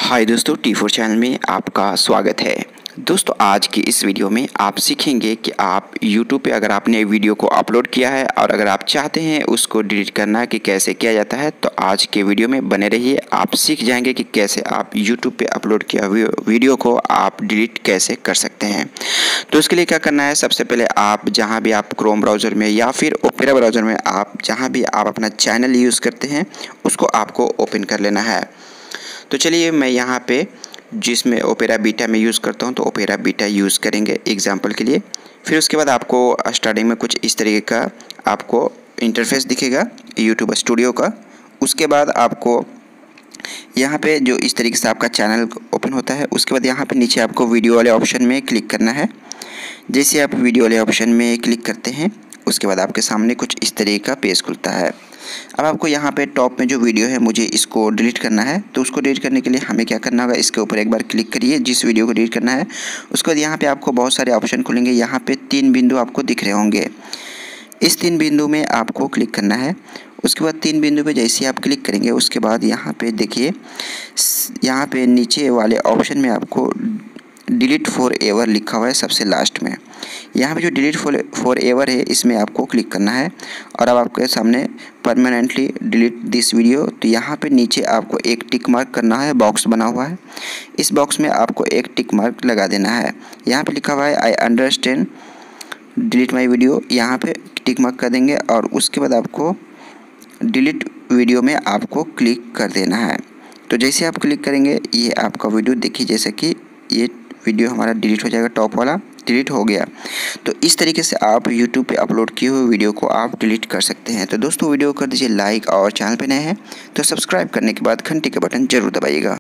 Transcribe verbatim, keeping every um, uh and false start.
हाय दोस्तों, T four channel में आपका स्वागत है। दोस्तों, आज की इस वीडियो में आप सीखेंगे कि आप यूट्यूब पे अगर आपने वीडियो को अपलोड किया है और अगर आप चाहते हैं उसको डिलीट करना कि कैसे किया जाता है, तो आज के वीडियो में बने रहिए। आप सीख जाएंगे कि कैसे आप यूट्यूब पे अपलोड किया वीडियो को आप डिलीट कैसे कर सकते हैं। तो इसके लिए क्या करना है, सबसे पहले आप जहाँ भी आप क्रोम ब्राउज़र में या फिर ओपेरा ब्राउज़र में आप जहाँ भी आप अपना चैनल यूज़ करते हैं उसको आपको ओपन कर लेना है। तो चलिए, मैं यहाँ पे जिसमें ओपेरा बीटा में यूज़ करता हूँ तो ओपेरा बीटा यूज़ करेंगे एग्जांपल के लिए। फिर उसके बाद आपको स्टार्टिंग में कुछ इस तरीके का आपको इंटरफेस दिखेगा यूट्यूब स्टूडियो का। उसके बाद आपको यहाँ पे जो इस तरीके से आपका चैनल ओपन होता है, उसके बाद यहाँ पे नीचे आपको वीडियो वाले ऑप्शन में क्लिक करना है। जैसे आप वीडियो वाले ऑप्शन में क्लिक करते हैं उसके बाद आपके सामने कुछ इस तरीके का पेज खुलता है। अब आपको यहाँ पे टॉप में जो वीडियो है मुझे इसको डिलीट करना है, तो उसको डिलीट करने के लिए हमें क्या करना होगा, इसके ऊपर एक बार क्लिक करिए जिस वीडियो को डिलीट करना है। उसके बाद यहाँ पे आपको बहुत सारे ऑप्शन खुलेंगे। यहाँ पे तीन बिंदु आपको दिख रहे होंगे, इस तीन बिंदु में आपको क्लिक करना है। उसके बाद तीन बिंदु पे जैसे आप क्लिक करेंगे उसके बाद यहाँ पे देखिए, यहाँ पे नीचे वाले ऑप्शन में आपको डिलीट फॉर एवर लिखा हुआ है सबसे लास्ट में। यहाँ पे जो डिलीट फॉर फॉर एवर है इसमें आपको क्लिक करना है और अब आपके सामने परमानेंटली डिलीट दिस वीडियो। तो यहाँ पे नीचे आपको एक टिक मार्क करना है, बॉक्स बना हुआ है, इस बॉक्स में आपको एक टिक मार्क लगा देना है। यहाँ पे लिखा हुआ है I understand delete my video, यहाँ पे टिक मार्क कर देंगे और उसके बाद आपको डिलीट वीडियो में आपको क्लिक कर देना है। तो जैसे आप क्लिक करेंगे ये आपका वीडियो देखिए, जैसे कि ये वीडियो हमारा डिलीट हो जाएगा, टॉप वाला डिलीट हो गया। तो इस तरीके से आप यूट्यूब पे अपलोड किए हुए वीडियो को आप डिलीट कर सकते हैं। तो दोस्तों, वीडियो कर दीजिए लाइक और चैनल पे नए हैं तो सब्सक्राइब करने के बाद घंटी का बटन जरूर दबाइएगा।